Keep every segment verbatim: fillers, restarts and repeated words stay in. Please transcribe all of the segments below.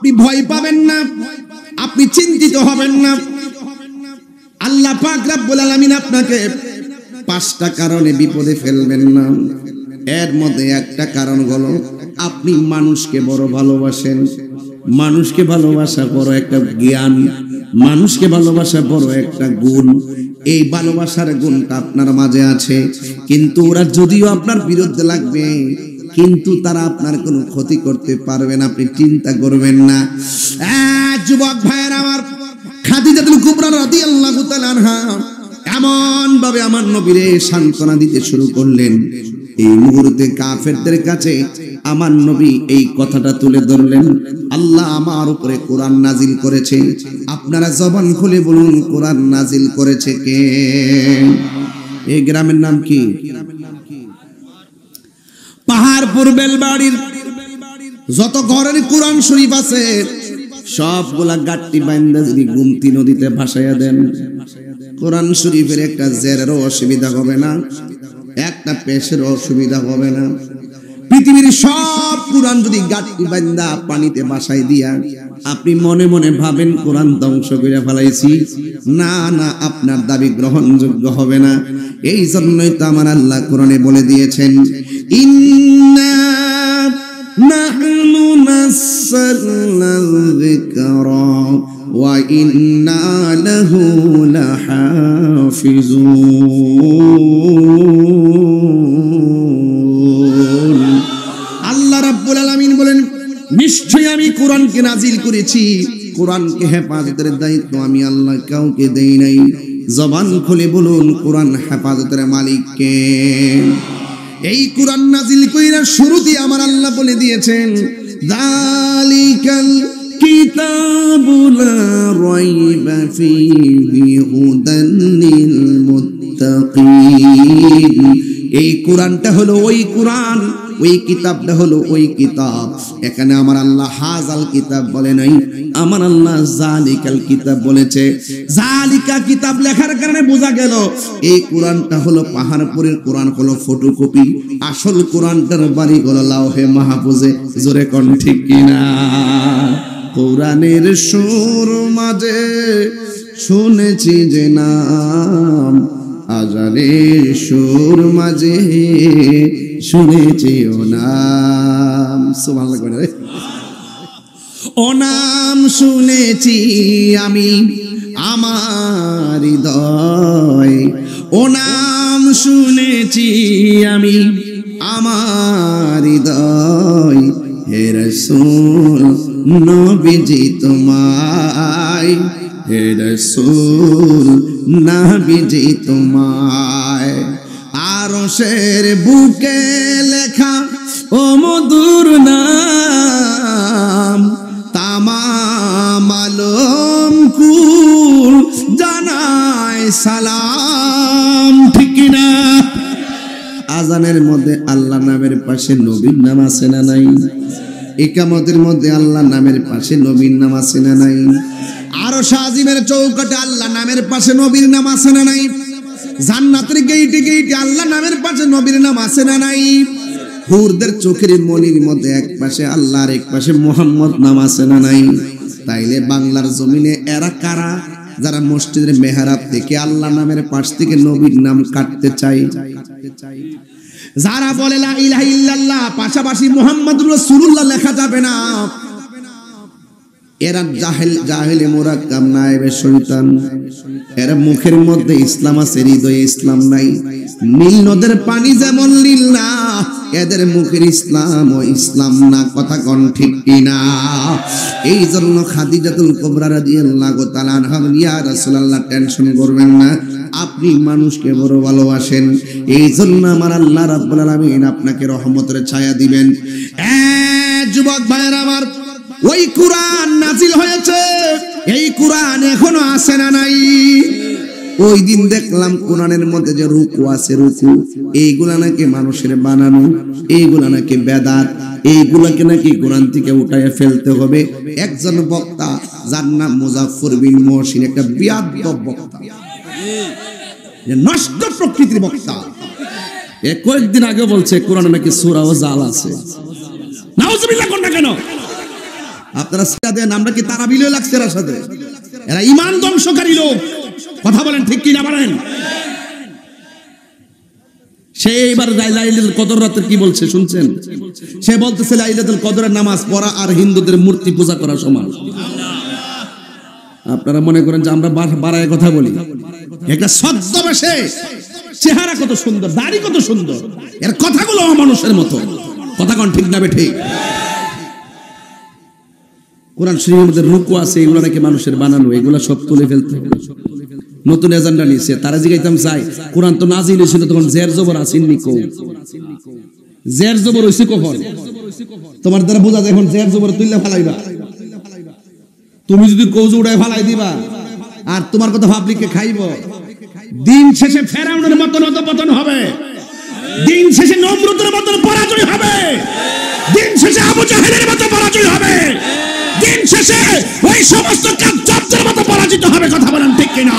আপনি ভয় পাবেন না, আপনি চিন্তিত হবেন না। আল্লাহ পাক রব্বুল আলামিন আপনাকে পাঁচটা কারণে বিপদে ফেলবেন না। এর মধ্যে একটা কারণ হলো আপনি মানুষকে বড় ভালোবাসেন। মানুষকে ভালোবাসা বড় একটা জ্ঞান, মানুষকে ভালোবাসা বড় একটা গুণ। এই ভালোবাসার গুণটা আপনার মাঝে আছে, কিন্তু ওরা যদিও আপনার বিরুদ্ধে লাগবে, কিন্তু তারা আপনার কোনো ক্ষতি করতে পারবে না, আপনি চিন্তা করবেন না। যুবক ভাইয়ের আমার, খাদিজাতুল কুবরা রাদিয়াল্লাহু তাআলা আনহা এমন ভাবে আমার নবীরে সান্ত্বনা দিতে শুরু করলেন। এই মুহূর্তে কাফেরদের কাছে আমার নবী এই কথাটা তুলে ধরলেন, আল্লাহ আমার উপরে কোরআন নাজিল করেছে। আপনারা জবান খুলে বলুন, কোরআন নাজিল করেছে কে? এই গ্রামের নাম কি? পাহাড়পুর বেলবাড়ির যত ঘরের কোরআন শরীফ আছে সবগুলা গাট্টি বাইন্দা যদি গুমতি নদীতে ভাসাইয়া দেন, কোরআন শরীফের একটা জেরেরও অসুবিধা হবে না, একটা পেশের অসুবিধা হবে না। পৃথিবীর সব কোরআন যদি গাট্টি বাইন্দা পানিতে ভাসাই দিয়া আপনি মনে মনে ভাবেন কোরআন ধ্বংস করে ফেলাইছি, না না, আপনার দাবি গ্রহণযোগ্য হবে না। এই জন্যই তো আমার আল্লাহ কোরআনে বলে দিয়েছেন, ইন্না নাহনু নাযালনা যিকরা ওয়া ইন্না লাহু লাহাফিজুন। আল্লাহ রাব্বুল আলামিন বলেন, নিশ্চয়ই আমি কোরআনকে নাজিল করেছি, কোরআনকে হেফাজতের দায়িত্ব আমি আল্লাহ কাউকে দেই নাই। জবান খুলে বলুন, কোরআন হেফাজতের মালিক কে? এই কোরআন নাজিল কইরা শুরুতে আমার আল্লাহ বলে দিয়েছেন, যালিকাল কিতাবু লা রাইবা ফীহি হুদান লিল মুত্তাকিন। এই কোরআনটা হলো ওই কোরআন, ওই কিতাবটা হলো ওই কিতাব। এখানে আমার আল্লাহ হাজাল কিতাব বলে নাই, আমার আল্লাহ জালিকাল কিতাব বলেছে। জালিকা কিতাব লেখার কারণে বোঝা গেল এই কোরআনটা হলো পাহাড়পুরের কোরআন, হলো ফটোকপি। আসল কোরআনটার বাড়ি হলো লাওহে মাহফুজে। জোরে কোন ঠিক কিনা? কোরআনের সুর মাঝে শুনেছি যে নাম, আজানের সুর মাঝে শুনেছি ও নাম। সুবহানাল্লাহ। ও নাম শুনেছি আমি আমার হৃদয়, ও নাম শুনেছি আমি আমার হৃদয়। হে রাসূল নবীজি তোমায়, হে রাসূল নবীজি তোমায় আরশের বুকে লেখা ও মধুর নাম, তামাম আলম কুল জানায় সালাম। ঠিক না? আজানের মধ্যে আল্লাহ নামের পাশে নবীর নাম আছে না নাই? ইকামতের মধ্যে আল্লাহ নামের পাশে নবীর নাম আছে না নাই? আরশ আজিমের চৌকাঠে আল্লাহ নামের পাশে নবীর নাম আছে না নাই? জান্নাতের গেইটে গেইটে আল্লাহ নামের পাশে নবীর নাম আছে না নাই? হুরদের চোখের মনির মধ্যে এক পাশে আল্লাহর এক পাশে মুহাম্মদ নাম আছে না নাই? তাইলে বাংলার জমিনে এরা কারা যারা মসজিদের মেহরাব থেকে আল্লাহ নামের পাশ থেকে নবীর নাম কাটতে চায়? যারা বলে লা ইলাহা ইল্লাল্লাহ পাশাপাশি মুহাম্মাদুর রাসূলুল্লাহ লেখা যাবে না, এরা জাহেল, জাহেলে মুরাক্কাব নায়েবে শয়তান। এরা মুখের মধ্যে ইসলাম আছে, হৃদয়ে ইসলাম নাই। নীল নদের পানি যেমন নীল না, এদের মুখের ইসলাম ও ইসলাম না। কথা কোন ঠিক কিনা? এই জন্য খাদিজাতুল কুবরা রাদিয়াল্লাহু তাআলা আনহা, ইয়া রাসূলুল্লাহ টেনশন করবেন না, আপনি মানুষকে বড় ভালোবাসেন, এই জন্য আমার আল্লাহ রাব্বুল আলামিন আপনাকে রহমতের ছায়া দিবেন। এ যুবক ভাইরা আমার, ওই কোরআন নাজিল হয়েছে, এই কোরআন এখনো আসে না নাই? ওই দিন দেখলাম কোরআনের মধ্যে যে রুকু আছে, রুকু এইগুলা নাকি মানুষের বানানো, এইগুলা নাকি বেদাত, এইগুলাকে নাকি কোরআন থেকে উঠাইয়া ফেলতে হবে। একজন বক্তা যার নাম মুজাফফর বিন মহসিন, একটা বিয়াদব বক্তা, নষ্ট প্রকৃতির বক্তা, এ কয়েকদিন আগে বলছে কোরআনে নাকি সূরা ও জাল আছে। নাউজুবিল্লাহ, কোন না কেন? আপনারা সিরা দেন, আমরা কি তারা বিলে লাগছে এর সাথে? এরা ঈমান ধ্বংসকারী লোক। কথা বলেন ঠিক কি না বলেন? সে এবার লাইলাতুল কদর রাতে কি বলছে শুনছেন? সে বলতেছে লাইলাতুল কদরের নামাজ পড়া আর হিন্দুদের মূর্তি পূজা করা সমান। আপনারা মনে করেন যে আমরা বাড়ায় কথা বলি? একটা ছদ্মবেশে, চেহারা কত সুন্দর, দাড়ি কত সুন্দর, এর কথাগুলো অমানুষের মতো। কথা কোন ঠিক না বেঠে? কোরআন শরীফের মধ্যে রুকু আছে, এগুলো নাকি মানুষের বানানো, এগুলো সব তুলে ফেলতে হবে। নতুন এজেন্ডা নিয়েছে। তারা জিগাইতাম চাই কোরআন তো নাজিল হয়েছিল তখন জের জবর আসেননি। কো জের জবর হইছে কখন? তোমার দ্বারা বোঝা যায় এখন জের জবর তুললে ফালাইবা। তুমি যদি কৌজু উড়ায় ফালাই দিবা আর তোমার কথা পাবলিককে খাইব। দিন শেষে ফেরাউনের মতন অধঃপতন হবে, দিন শেষে নমরুদের মতন পরাজয় হবে, দিন শেষে আবু জাহেলের মতো পরাজয় হবে, দিন শেষে ওই সমস্ত কায্যাবদের মতো পরাজিত হবে। কথা বলেন ঠিক কিনা?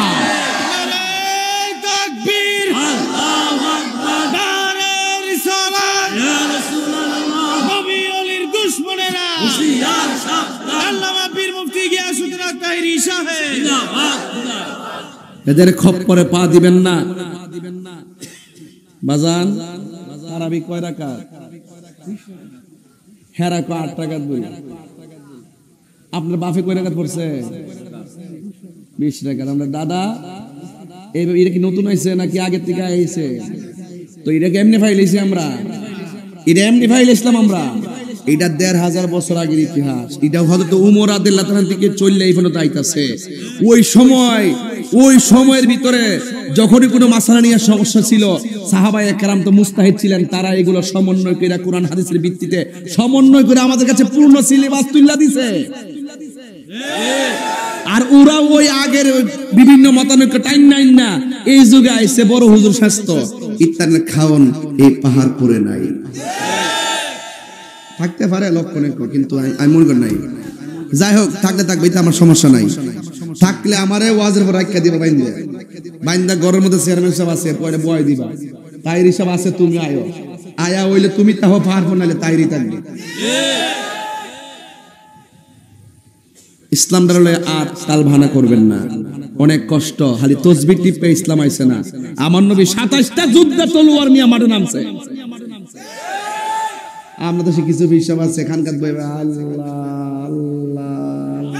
তাকবীর, আল্লাহু আকবার, নারে রিসালাত, ইয়া রাসূলুল্লাহ, নবী ওলির দুশমনেরা হুশিয়ার সাবধান। আল্লামা পীর মুফতি গিয়াসউদ্দিন আত-তাহিরি সাহেব জিন্দাবাদ। এদের খপ্পরে পা দিবেন না। বাজান তারাবি কয় রাকাত? হেরা কয় আট রাকাত বই। আপনার বাপে কয় রাকাত পড়ছে? বিশ রাকাত। আমরা দাদা এইভাবে, এটা কি নতুন হয়েছে নাকি আগের থেকে আইছে? তো এটা কেমনে ফাইলেছি আমরা? এটা এমনি ফাইলেছিলাম আমরা। এটা দেড় হাজার বছর আগের ইতিহাস। এটা হযরত উমর রাদিয়াল্লাহু তাআলা থেকে চললে এই পর্যন্ত আইতাছে। ওই সময় ওই সময়ের ভিতরে যখনই কোনো মাসালা নিয়ে সমস্যা ছিল, সাহাবায়ে কেরাম তো মুস্তাহিদ ছিলেন, তারা এগুলো সমন্বয় করে কোরআন হাদিসের ভিত্তিতে সমন্বয় করে আমাদের কাছে পূর্ণ সিলেবাস তুলে দিছে। আর ওরা ওই আগের বিভিন্ন মতানৈক্য টাইম নাইন না এই যুগে আইছে বড় হুজুর স্বাস্থ্য ইত্যাদি খাওন এই পাহাড় করে নাই থাকতে পারে লক্ষণে, কিন্তু আমি মনে করি নাই। যাই হোক, থাকলে থাকবে, এটা আমার সমস্যা নাই। থাকলে আমারে ওয়াজের পর রাখিয়া দিবা, বাইন্দা বাইন্দা ঘরের মধ্যে চেয়ারম্যান সাহেব আছে, পরে বয় দিবা, তাইরি সব আছে, তুমি আয়ো, আয়া হইলে তুমি তাহ পারবো, নাহলে তাইরি থাকবে। ইসলাম দাঁড়ালে আর তাল ভানা করবেন না, অনেক কষ্ট। খালি তসবিহ টিপে ইসলাম আইছে না। আমার নবী সাতাশটা যুদ্ধে তলোয়ার নিয়ে মাঠে নামছে। আমরা তো সে কিছু হিসাব আছে এখানকার বই, আল্লাহ আল্লাহ,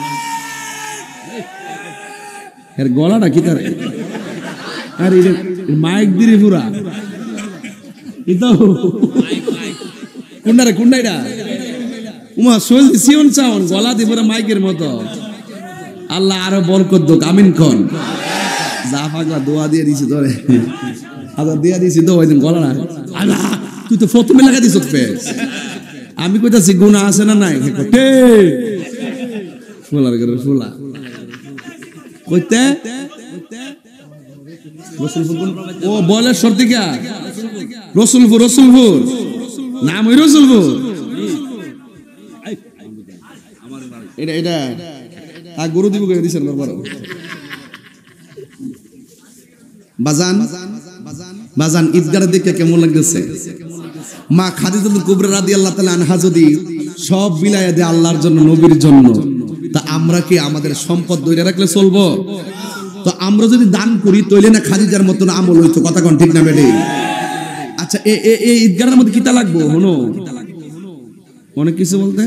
এর গলাটা কি তার, আর মাইক দিরে পুরা কুন্ডারে কুন্ডাইরা উমা শৈল সিয়ন চাউন গলা দিয়ে পুরা মাইকের মতো। আল্লাহ আরো বরকত দোক, আমিন কোন। যা পাগলা দোয়া দিয়ে দিছি তোরে, আদা দিয়া দিছি তো ওই দিন গলা না। আল্লাহ তুই তো প্রথমে লাগা দিছ ফেস। আমি কইতাছি গুনাহ আছে না নাই? কে ফুলার করে ফুলা কইতে রসুলপুর, ও বলে সর্দিকা রসুলপুর, রসুলপুর নাম ওই রসুলপুর। এটা এটা আর গরু দিব করে দিছেন বারবার। বাজান বাজান ঈদগাহ দেখে কেমন লাগতেছে? মা খাদিজাতুল কুবরা রাদিয়াল্লাহু তাআলা আনহা যদি সব বিলায়া দেয় আল্লাহর জন্য, নবীর জন্য, তা আমরা কি আমাদের সম্পদ ধরে রাখলে চলবো? তো আমরা যদি দান করি তইলে না খাদিজার মতন আমল হইতো। কথা কোন ঠিক না বেডি? আচ্ছা এ এই ঈদগাহের মধ্যে কিতা লাগবো? হনো অনেক কিছু বলতে,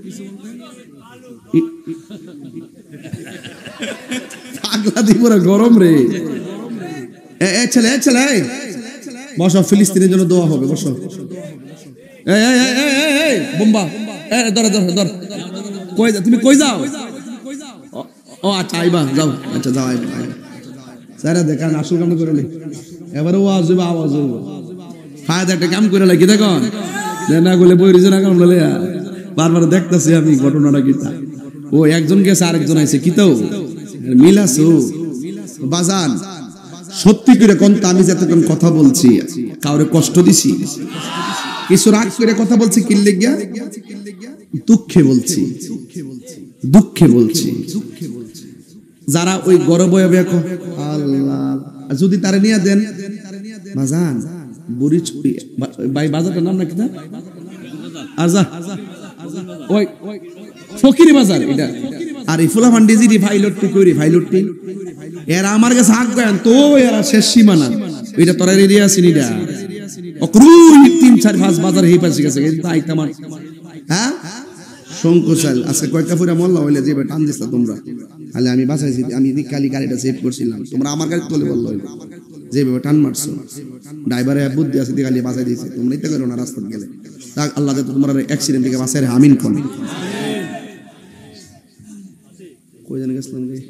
পাগলা দিব গরম রে। এ ছেলে ছেলে বসো, ফিলিস্তিনের জন্য দোয়া হবে, বসো। এই এই এই এই বোম্বা, এ ধর ধর ধর, কই যা তুমি, কই যাও? ও আচ্ছা আইবা, যাও, আচ্ছা যাও, আইবা। স্যার দেখান আসল কাম করে লে, এবারে ওয়াজ হবে, আওয়াজ হবে, ফায়দা একটা কাম করে লাগি। দেখুন না বলে বই রিজন কাম বলে বারবার দেখতেছি আমি ঘটনাটা কিতা। ও একজন গেছে আরেকজন আইছে, কিতাও মিল আছে। বাজান সত্যি করে কোন, আমি যতক্ষণ কথা বলছি কাউরে কষ্ট দিছি, কিছু রাগ করে কথা বলছি, কি লাগিয়া? দুঃখে বলছি, দুঃখে বলছি। যারা ওই গর্ব আল্লাহ যদি তারে নিয়ে দেন বাজান, বুড়ি ছুটি ভাই, বাজারটার নাম নাকি না? আজা ওই ফকির বাজার এটা। আর এই ফুলা ফান্ডি জিডি ফাইলটটি কইরি ফাইলটটি এরা আমার কাছে হাক গান তো এরা শেষ সীমানা এটা তোরা এরিয়া সিনিডা অক্রুই তিন চার পাঁচ বাজার হেই পাশে গেছে তাই তোমার হ্যাঁ শঙ্কুশাল আজকে কয়টা পুরা মোল্লা হইলে যে টান দিছ তোমরা তাহলে আমি বাঁচাইছি আমি কালি গাড়িটা সেভ করছিলাম তোমরা আমার গাড়ি তোলে বললো যেভাবে টান মারছো ড্রাইভারে বুদ্ধি আছে খালি বাঁচাই দিয়েছে তোমরা ইতে করো না রাস্তা গেলে আল্লাহ যাতে তোমার অ্যাক্সিডেন্ট থেকে বাঁচাই রে আমিন কোন কই জানি গেছিলাম রে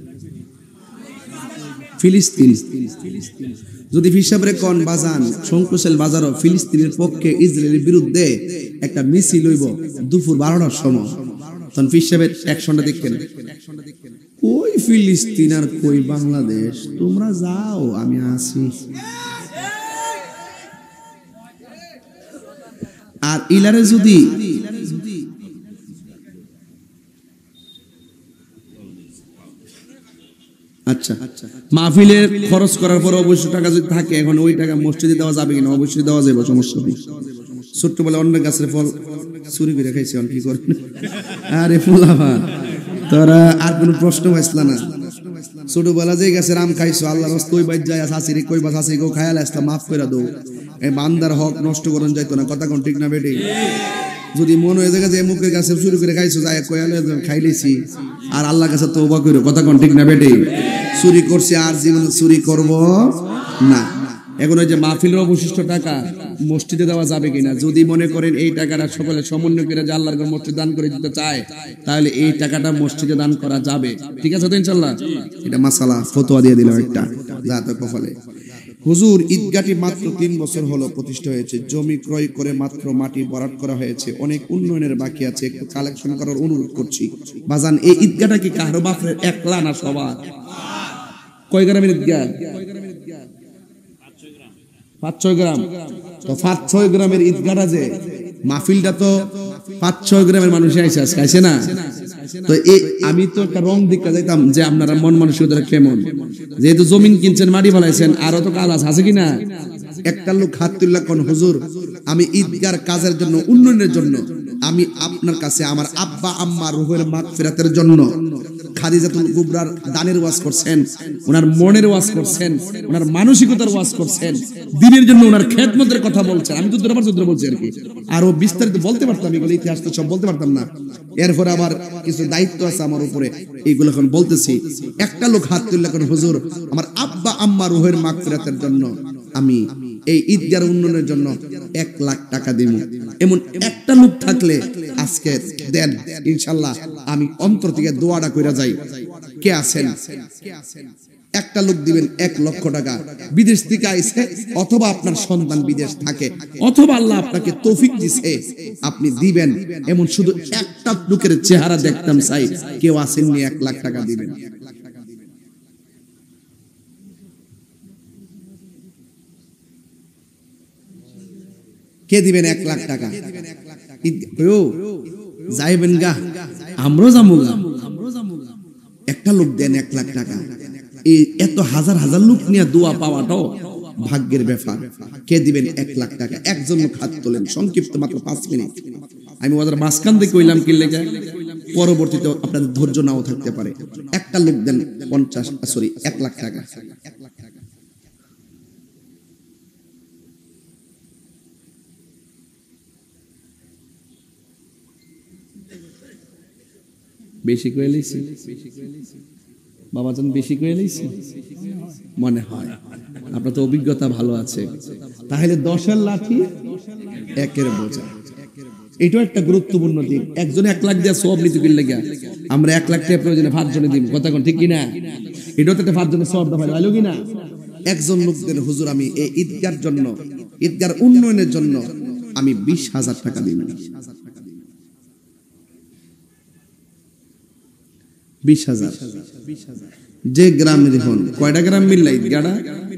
ফিলিস্তিন যদি হিসাবে কোন বাজান শঙ্কুশাল বাজারও ফিলিস্তিনের পক্ষে ইসরায়েলের বিরুদ্ধে একটা মিছিল হইব দুপুর বারোটার সময় তখন হিসাবে অ্যাকশনটা দেখেন কই ফিলিস্তিন আর কই বাংলাদেশ তোমরা যাও আমি আসি আর ইলারে যদি আচ্ছা মাহফিলে খরচ করার পর অবশ্যই টাকা যদি থাকে এখন ওই টাকা মসজিদে দেওয়া যাবে কিনা অবশ্যই দেওয়া যাবে সমস্যা নেই ছোট্ট বলে অন্য গাছের ফল চুরি করে খাইছে কি করবে আরে ফুলাভা তোরা আর কোনো প্রশ্ন আসলা না ছোটবেলা যে গাছের আম খাইছো আল্লাহর রাস্তা ওই বাইর যায় শাশিরে কই বা শাশি গো খায়াল আসলা মাফ করে দাও এই বান্দার হক নষ্ট করন যাইতো না কথা কোন ঠিক না বেটি যদি মন হয়ে যায় যে মুখের কাছে শুরু করে খাইছো যায় কয়ালে খাইলেছি আর আল্লাহর কাছে তওবা কইরো কথা কোন ঠিক না বেটি চুরি করছি আর জীবনে চুরি করব না এখন ওই যে মাহফিলের অবশিষ্ট টাকা মসজিদে দেওয়া যাবে কিনা যদি মনে করেন এই টাকাটা সকলে সমন্বয় করে যে আল্লাহর ঘর মসজিদ দান করে দিতে চায় তাহলে এই টাকাটা মসজিদে দান করা যাবে ঠিক আছে তো ইনশাআল্লাহ এটা মাসালা ফতোয়া দিয়ে দিলাম একটা যাতে কফলে হুজুর ঈদগাহটি মাত্র তিন বছর হলো প্রতিষ্ঠা হয়েছে জমি ক্রয় করে মাত্র মাটি বরাদ করা হয়েছে অনেক উন্নয়নের বাকি আছে একটু কালেকশন করার অনুরোধ করছি বাজান এই ঈদগাহটা কি কারো বাপের একলা না সবার কয় গ্রামের ঈদগাহ পাঁচ ছয় গ্রাম তো পাঁচ ছয় গ্রামের ঈদগাহটা যে মাহফিলটা তো পাঁচ ছয় গ্রামের মানুষ আইসে আইসে না তো এই আমি তো একটা রং দিকটা যাইতাম যে আপনারা মন মানসিকতা কেমন যেহেতু জমিন কিনছেন মাটি ফলাইছেন আরো তো কাজ আছে কিনা একটা লোক হাত তুললা কোন হুজুর আমি ঈদগাহর কাজের জন্য উন্নয়নের জন্য আমি আপনার কাছে আমার আব্বা আম্মা রুহের মাগফিরাতের জন্য খাদিজাতুল কুবরার দানের ওয়াজ করছেন ওনার মনের ওয়াজ করছেন ওনার মানসিকতার ওয়াজ করছেন দ্বীনের জন্য ওনার খেদমতের কথা বলছেন আমি তো দুবার দুবার বলছি আর কি আরো বিস্তারিত বলতে পারতাম এগুলো ইতিহাস তো সব বলতে পারতাম না এরপর আবার কিছু দায়িত্ব আছে আমার উপরে এইগুলো এখন বলতেছি একটা লোক হাত তুললা কোন হুজুর আমার আব্বা আম্মা রুহের মাগফিরাতের জন্য আমি এই ঈদগাহর উন্নয়নের জন্য এক লাখ টাকা দিব এমন একটা লোক থাকলে আজকে দেন ইনশাআল্লাহ আমি অন্তর থেকে দোয়াটা কইরা যাই কে আছেন একটা লোক দিবেন এক লক্ষ টাকা বিদেশ থেকে আইছে অথবা আপনার সন্তান বিদেশ থাকে অথবা আল্লাহ আপনাকে তৌফিক দিছে আপনি দিবেন এমন শুধু একটা লোকের চেহারা দেখতাম চাই কেউ আসেননি এক লাখ টাকা দিবেন কে দিবেন এক লাখ টাকা যাইবেন গা আমরাও যাবো গা একটা লোক দেন এক লাখ টাকা এই এত হাজার হাজার লোক নিয়ে দোয়া পাওয়াটাও ভাগ্যের ব্যাপার কে দিবেন এক লাখ টাকা একজন লোক হাত তোলেন সংক্ষিপ্ত মাত্র পাঁচ মিনিট আমি ওদের মাঝখান থেকে কইলাম কি লেগে পরবর্তীতে আপনাদের ধৈর্য নাও থাকতে পারে একটা লোক দেন পঞ্চাশ সরি এক লাখ টাকা বেশি করে লইছি বাবাজান বেশি করে লইছি মনে হয় আপনার তো অভিজ্ঞতা ভালো আছে তাহলে দশের লাঠি একের বোঝা এটাও একটা গুরুত্বপূর্ণ দিক একজনে এক লাখ দিয়ে সব নিতে গেলে গিয়া আমরা এক লাখ টাকা প্রয়োজনে পাঁচ জনে দিব কথা কোন ঠিক কিনা এটাও তো পাঁচ জনের সব দফা ভালো কিনা একজন লোকদের হুজুর আমি এই ঈদগাহর জন্য ঈদগাহর উন্নয়নের জন্য আমি বিশ হাজার টাকা দিব বিশ হাজার যে গ্রামে দেখুন কয়টা গ্রাম মিললাই গাড়া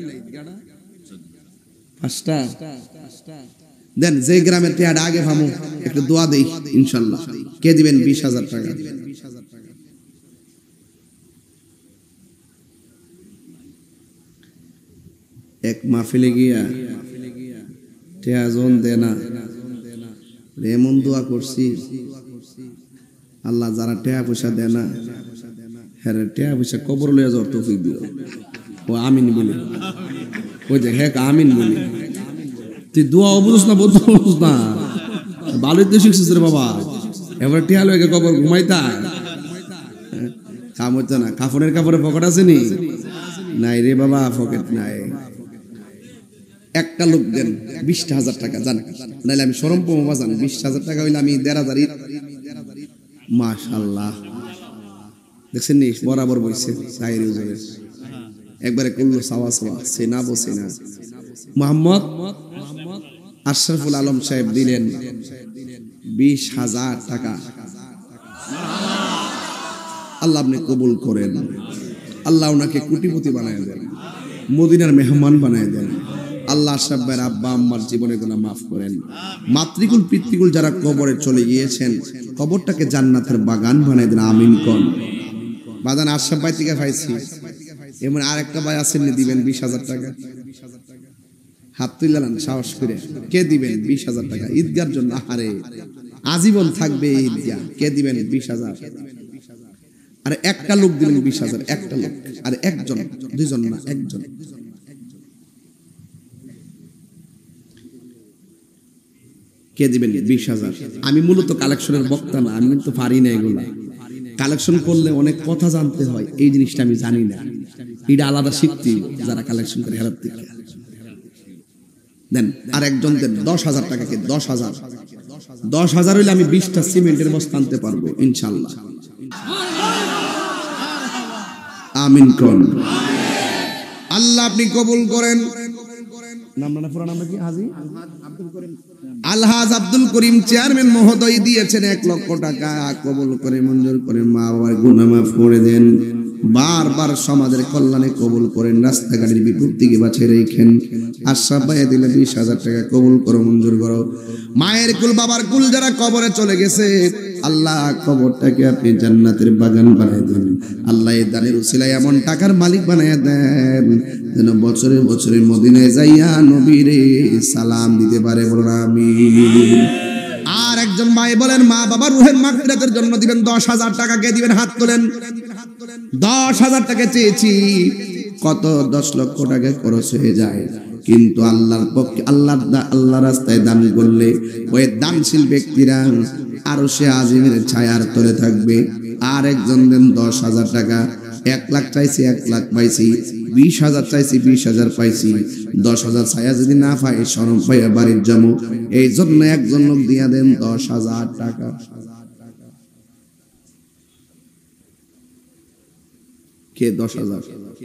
পাঁচটা দেন যে গ্রামের টেয়ার আগে ভামু একটু দোয়া দেই ইনশাল্লাহ কে দিবেন বিশ হাজার টাকা এক মাহফিলে গিয়া টেয়া জন দেনা এমন দোয়া করছি আল্লাহ যারা টাকা পয়সা দেয় না হ্যাঁ টাকা পয়সা কবর লইয়া যাওয়ার তৌফিক দিও ও আমিন বলি ওই যে হ্যাঁ আমিন বলি তুই দোয়া বুঝছ না বুঝছ না ভালোই তো শিখছিস রে বাবা এবার টিয়া লইয়া কবর ঘুমাইতা কাম হচ্ছে না কাফনের কাপড়ে পকেট আছে নি নাই রে বাবা পকেট নাই একটা লোক দেন বিশটা হাজার টাকা জান নাইলে আমি শরম পাবো বাজান বিশ হাজার টাকা হইলে আমি দেড় হাজার মাশাআল্লাহ দেখছেন নি বরাবর বইছে সাইরি হুজুরের একবারে করলো সাওয়া সাওয়া সেনা বসে না মোহাম্মদ আশরাফুল আলম সাহেব দিলেন বিশ হাজার টাকা আল্লাহ আপনি কবুল করেন আল্লাহ ওনাকে কোটিপতি বানায় দেন মদিনার মেহমান বানায় দেন আল্লাহ আশরাফ ভাইয়ের আব্বা আম্মার জীবনের গুনাহ মাফ করেন মাতৃকুল পিতৃকুল যারা কবরে চলে গিয়েছেন কবরটাকে জান্নাতের বাগান বানায় দেন আমিন কোন বাদান আশরাফ ভাই থেকে পাইছি এমন আরেকটা ভাই আছেন দিবেন বিশ হাজার টাকা হাত তুললেন সাহস করে কে দিবেন বিশ হাজার টাকা ঈদগার জন্য আরে আজীবন থাকবে ঈদগাহ কে দিবেন বিশ হাজার আর একটা লোক দিবেন বিশ হাজার একটা লোক আর একজন দুইজন না একজন কে দিবেন বিশ হাজার আমি মূলত কালেকশনের বক্তা না আমি তো পারি না এগুলা কালেকশন করলে অনেক কথা জানতে হয় এই জিনিসটা আমি জানি না এটা আলাদা শিখতে যারা কালেকশন করে হেরাত থেকে দেন আর একজন দেন দশ হাজার টাকাকে দশ হাজার দশ হাজার হইলে আমি বিশটা সিমেন্টের বস্তা আনতে পারবো ইনশাল্লাহ আমিন কোন আল্লাহ আপনি কবুল করেন নাম না পুরো নাম কি হাজী আব্দুল করিম আলহাজ আব্দুল করিম চেয়ারম্যান মহোদয় দিয়েছেন এক লক্ষ টাকা কবুল করে মঞ্জুর করে মা বাবার গুনাহ মাফ করে দেন বারবার সমাজের কল্যাণে কবুল করেন রাস্তাঘাটের বিপদ থেকে বাঁচিয়ে রেখেন আশরাফ ভাই দিলে বিশ হাজার টাকা কবুল করো মঞ্জুর করো মায়ের কুল বাবার কুল যারা কবরে চলে গেছে আল্লাহ কবরটাকে আপনি জান্নাতের বাগান বানায় দেন আল্লাহ এই দানের উসিলায় এমন টাকার মালিক বানায় দেন যেন বছরে বছরে মদিনায় যাইয়া নবীরে সালাম দিতে পারে বলুন আমিন আর একজন ভাই বলেন মা বাবার রুহের মাগফিরাতের জন্য দিবেন দশ হাজার টাকা কে দিবেন হাত তোলেন দশ হাজার টাকা চেয়েছি কত দশ লক্ষ টাকা খরচ হয়ে যায় কিন্তু আল্লাহর পক্ষে আল্লাহর আল্লাহ রাস্তায় দান করলে ওই দানশীল ব্যক্তিরা আরশে আজিমের ছায়ার তলে থাকবে আর একজন দেন দশ হাজার টাকা এক লাখ চাইছি এক লাখ পাইছি বিশ হাজার চাইছি বিশ হাজার পাইছি দশ হাজার ছায়া যদি না পাই শরম পাইয়া বাড়ির জমো এই জন্য একজন লোক দিয়া দেন দশ হাজার টাকা কে দশ হাজার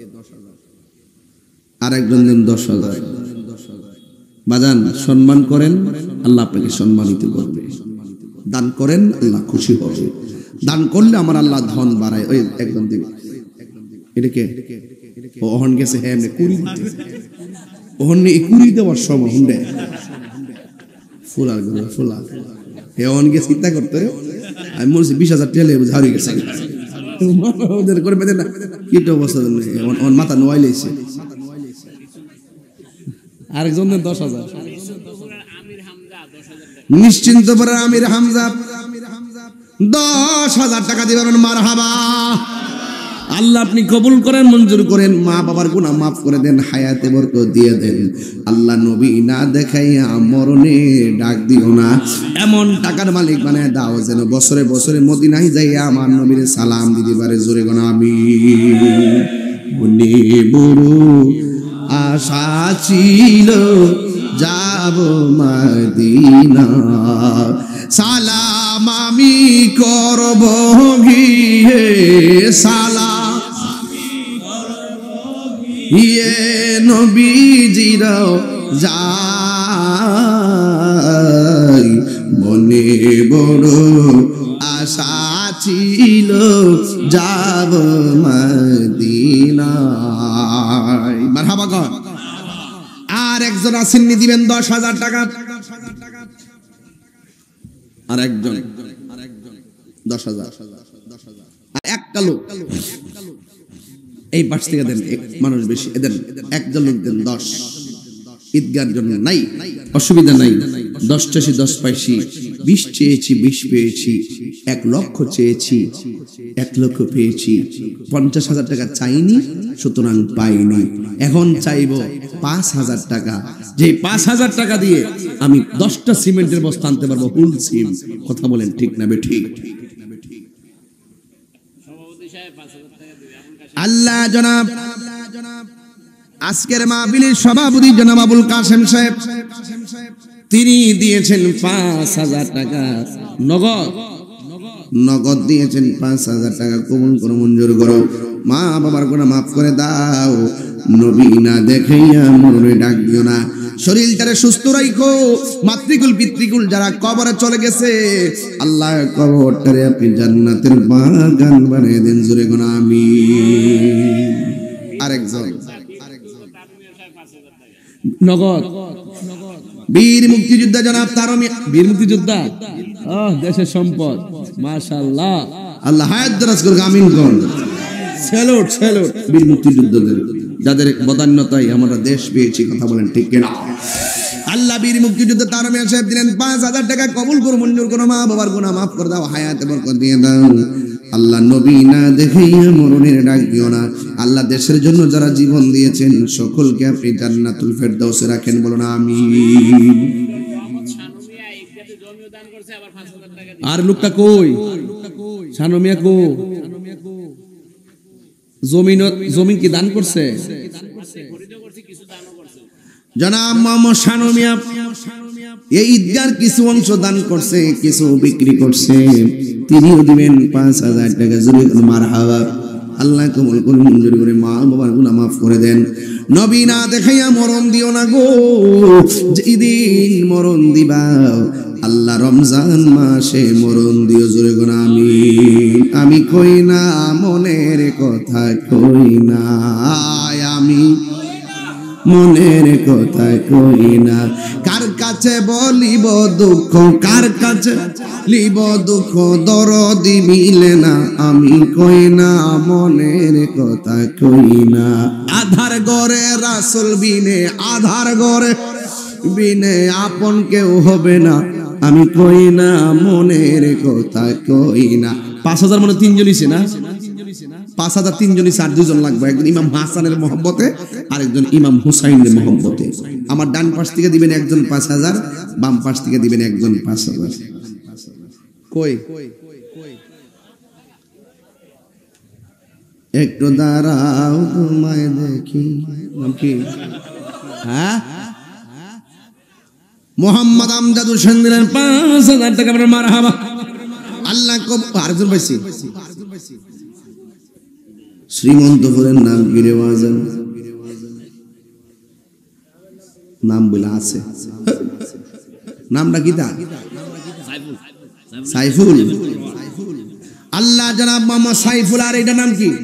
আর একজন দেন দশ হাজার বাজান সম্মান করেন আল্লাহ আপনাকে সম্মানিত করবে দান করেন আল্লাহ খুশি হবে দান করলে আমার আল্লাহ ধন বাড়ায় ওই একদম দিবে এটা কে ওহন গেছে হ্যাঁ এমনি কুড়ি ওহন এই কুড়ি দেওয়ার সময় হুন্ডে ফুলার গুলো ফুলার হে ওহন গিয়ে চিন্তা করতে আমি মনে হচ্ছে বিশ হাজার টেলে হারিয়ে গেছে ওদের করে বেঁধে না কিটা অবস্থা ওর মাথা নোয়াই লেছে আরেকজন দেন দশ হাজার নিশ্চিন্ত করে আমির হামজা দশ হাজার টাকা দিবেন মারহাবা আল্লাহ আপনি কবুল করেন মঞ্জুর করেন মা বাবার গুনাহ মাফ করে দেন হায়াতে বরকত দিয়ে দেন আল্লাহ নবী না দেখাইয়া মরণে ডাক দিও না এমন টাকার মালিক বানায় দাও যেন বছরে বছরে মদিনায় যাইয়া আমার নবীর সালাম দিতে পারে জোরে গোনা আমিন মনে বড় আশা ছিল যাব মদিনা সালাম আমি করব গিয়ে সালাম ইয়ে নবীজির যাই মনে বড় আশা ছিল যাব মদিনায় মারহাবা কর আর একজন আসেননি দিবেন দশ হাজার টাকা আর একজন দশ হাজার আর একটা লোক এই পাশ থেকে দেন মানুষ বেশি দেন একজন লোক দেন দশ ঈদগার জন্য নাই অসুবিধা নাই দশ চেয়েছি দশ পাইছি, বিশ চেয়েছি বিশ পেয়েছি, এক লক্ষ চেয়েছি এক লক্ষ পেয়েছি, পঞ্চাশ হাজার টাকা চাইনি সুতরাং পাইনি, এখন চাইব পাঁচ হাজার টাকা, যে পাঁচ হাজার টাকা দিয়ে আমি দশটা সিমেন্টের বস্তা আনতে পারবো ফুল সিম। কথা বলেন ঠিক না বেঠিক? আল্লাহ জনাব আজকের মাহফিলের সভাপতি জনাব আবুল কাসেম সাহেব, তিনি দিয়েছেন পাঁচ হাজার টাকা নগদ, নগদ দিয়েছেন পাঁচ হাজার টাকা। কবুল করো, মঞ্জুর করো, মা বাবার গুনাহ মাফ করে দাও, নবী না দেখাইয়া মরণে ডাক দিও না, শরীরটারে সুস্থ রাখো, মাতৃকুল পিতৃকুল যারা কবরে চলে গেছে আল্লাহ কবরটারে আপনি জান্নাতের বাগান বানিয়ে দেন, জোরে গোনা আমিন। আরেকজন নগদ বীর মুক্তিযোদ্ধা জনাব তারমি, বীর মুক্তিযোদ্ধা দেশের সম্পদ, মাশাআল্লাহ, আল্লাহ হায়াত দারাজ করুক, আমিন কোন। স্যালুট স্যালুট বীর মুক্তিযোদ্ধাদের, যাদের বদান্যতায় আমরা দেশ পেয়েছি। কথা বলেন ঠিক কিনা? আল্লাহ বীর মুক্তিযোদ্ধা তারমি সাহেব দিলেন পাঁচ হাজার টাকা। কবুল করো, মঞ্জুর করো, মা বাবার গুনাহ মাফ করে দাও, হায়াতে বরকত দিয়ে দাও। আল্লাহ নবী না দেখাইয়া মরণের ডাক দিও না। আল্লাহ দেশের জন্য যারা জীবন দিয়েছেন সকলকে আপনি জান্নাতুল ফেরদাউসে রাখেন, বলো না আমিন। আর লোকটা কই? সানমিয়া কো? জমিন জমিন কি দান করছে? জনাব মোহাম্মদ সানমিয়া এই ঈদগার কিছু অংশ দান করছে, কিছু বিক্রি করছে, তিনিও দিবেন পাঁচ হাজার টাকা। জোরে মারহাবা। আল্লাহ কবুল করুন, মঞ্জুর করে, মা বাবার গুনাহ মাফ করে দেন। নবী না দেখাইয়া মরণ দিও না গো, যেদিন মরণ দিবা আল্লাহ রমজান মাসে মরণ দিও, জোরে গোনা আমিন। আমি কই না মনের কথা, কই না আমি মনের কথা, কই না কার কাছে বলিব দুঃখ, কার কাছে লিব দুঃখ, দরদি মিলে না, আমি কই না মনের কথা, কই না। আধার ঘরে রাসূল বিনে, আধার ঘরে বিনে আপন কেউ হবে না, আমি কই না মনের কথা, কই না। পাঁচ হাজার মানে তিনজন ইছে না, পাঁচ হাজার তিনজন ইছে, আর দুজন লাগবে, একজন ইমাম হাসানের মহব্বতে আরেকজন ইমাম হুসাইনের মহব্বতে। আমার ডান পাশ থেকে দিবেন একজন পাঁচ হাজার, বাম পাশ থেকে দিবেন একজন পাঁচ হাজার। কই একটু দাঁড়াও তোমায় দেখি, নাম কি? হ্যাঁ, মোহাম্মদ আমজাদ হোসেন দিলেন পাঁচ হাজার টাকা। মারহাবা। আল্লাহ আরেকজন পাইছি, শ্রীমন্তপুরের নাম কি রে বাজান? নাম বলে আছে, নামটা কি তা? সাইফুল। আল্লাহ জনাব মোহাম্মদ সাইফুল, আর এটা নাম কি?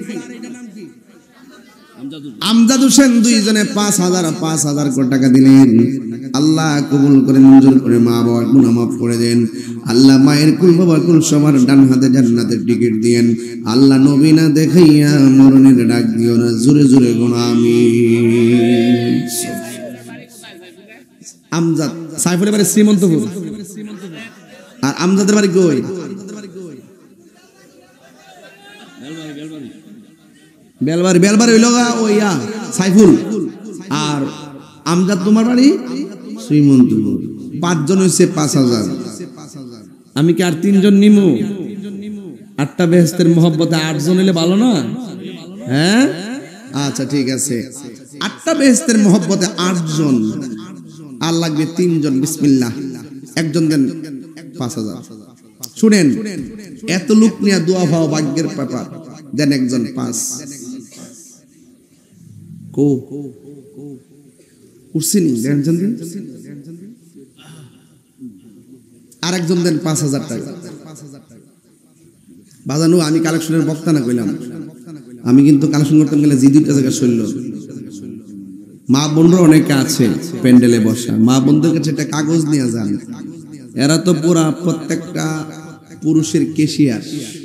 আমজাদ হোসেন। দুইজনে পাঁচ হাজার পাঁচ হাজার টাকা দিলেন। আল্লাহ কবুল করে, মঞ্জুর করে, মা বাবার গুনাহ মাফ করে দেন। আল্লাহ মায়ের কুল বাবার কুল সবার ডান হাতে জান্নাতের টিকিট দিয়েন। আল্লাহ নবী না দেখাইয়া মরণের ডাক দিও না, জোরে জোরে গোনা আমিন। আমজাদ সাইফুলের বাড়ি শ্রীমন্তপুর, আর আমজাদের বাড়ি কই? বেলবাড়ি। বেলবাড়ি হইল ওইয়া সাইফুল, আর আমজাদ তোমার বাড়ি শ্রীমন্তপুর। পাঁচজন হয়েছে পাঁচ হাজার। আমি কি আর তিনজন নিমু? আটটা বেহেশতের মহব্বতে আটজন হলে ভালো না? হ্যাঁ, আচ্ছা ঠিক আছে, আটটা বেহেশতের মহব্বতে আটজন, আর লাগবে তিনজন। বিসমিল্লাহ, একজন দেন পাঁচ হাজার। শুনেন, এত লোক নিয়ে দোয়া ভাও ভাগ্যের ব্যাপার, দেন একজন পাঁচ। কো উঠছিনি, আর একজন দেন পাঁচ হাজার টাকা। বাজানো আমি কালেকশনের বক্তা না কইলাম, আমি কিন্তু কালেকশন করতে গেলে যে দুইটা জায়গা শৈল। মা বোনরা অনেকে আছে প্যান্ডেলে বসা, মা বোনদের কাছে একটা কাগজ নিয়ে যান। এরা তো পুরা প্রত্যেকটা পুরুষের কেশিয়ার,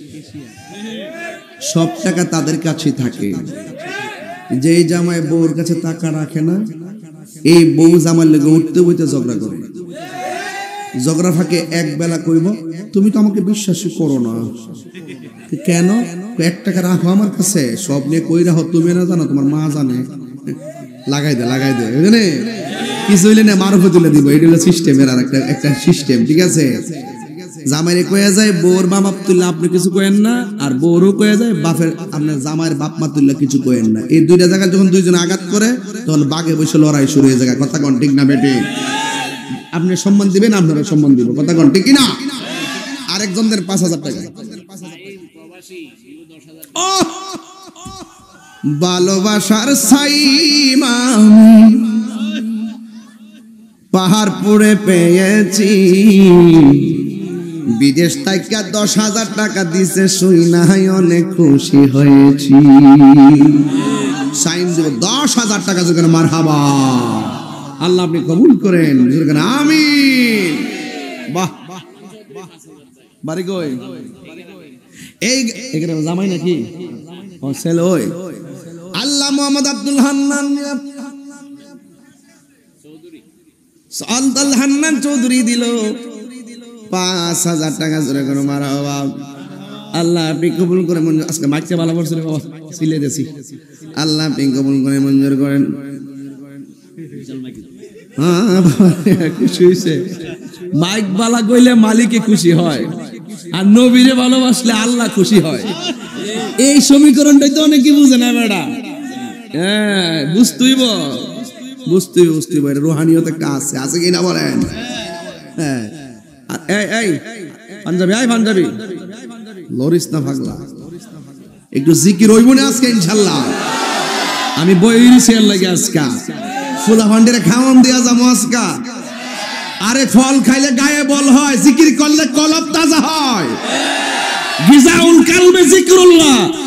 সব টাকা তাদের কাছে থাকে। যে জামাই বউর কাছে টাকা রাখে না, এই বউ জামার লেগে উঠতে বইতে ঝগড়া করে। জগরাফাকে এক বেলা কইব তুমি তো আমাকে বিশ্বাসই করো না, কেন? এক টাকা রাখো আমার কাছে, সব নিয়ে কই রাখো, তুমি না জানো, তোমার মা জানে। লাগাই দে লাগাই দে বুঝলে, কিছু হইলে না মারুফে তুলে দিব, এটা হলো সিস্টেমের আর একটা একটা সিস্টেম, ঠিক আছে? জামাইরে কয়ে যায় বউর মা বাপ তুললে আপনি কিছু কয়েন না, আর বউরও কয়ে যায় বাপের আপনার জামাইয়ের বাপ মা তুললে কিছু কয়েন না। এই দুইটা জায়গায় যখন দুইজন আঘাত করে তখন বাঘে বসে লড়াই শুরু হয়ে যায়। কথা কোন ঠিক না বেটি? আপনি সম্মান দিবেন, আপনারা সম্মান দিব। কথা কোন ঠিক কিনা? আরেকজনদের পাঁচ হাজার টাকা ভালোবাসার সাইমা পাহাড় পুড়ে পেয়েছি, বিদেশ থেকে দশ হাজার টাকা দিছে, শুই নাই অনেক খুশি হয়েছি। সাইন দেব দশ হাজার টাকা যেখানে মারহাবা, আল্লাহ আপনি কবুল করেন, আমিন। বাহ, বাড়ি কই? এই এখানে জামাই নাকি ছেলে? ওই আল্লাহ মোহাম্মদ আব্দুল হান্নান আব্দুল হান্নান চৌধুরী দিল পাঁচ হাজার টাকা জোরে করে মারহাবা। আল্লাহ আপনি কবুল করে মঞ্জুর, আজকে মাইকটা ভালো করছিল বাবা, সিলে দেছি। আল্লাহ আপনি কবুল করে মঞ্জুর করেন। হ্যাঁ খুশি হয়েছে। মাইক বালা কইলে মালিকে খুশি হয়, আর নবীরে ভালোবাসলে আল্লাহ খুশি হয়। এই সমীকরণটাই তো অনেকে বুঝে না বেটা। হ্যাঁ বুঝতেইব বুঝতেই বুঝতেইব এটা রুহানিয়ত একটা আছে, আছে কিনা বলেন? হ্যাঁ এই এই পাঞ্জাবি, এই পাঞ্জাবি লরিস না পাগলা, একটু জিকির হইব না আজকে ইনশাআল্লাহ। আমি বইরি সেল লাগে আজকা ফুলা ভান্ডারে খাওয়ান দিয়া যাবো আজকা। আরে ফল খাইলে গায়ে বল হয়, জিকির করলে কলব তাজা হয়। গিজাউল কালবে জিকরুল্লাহ,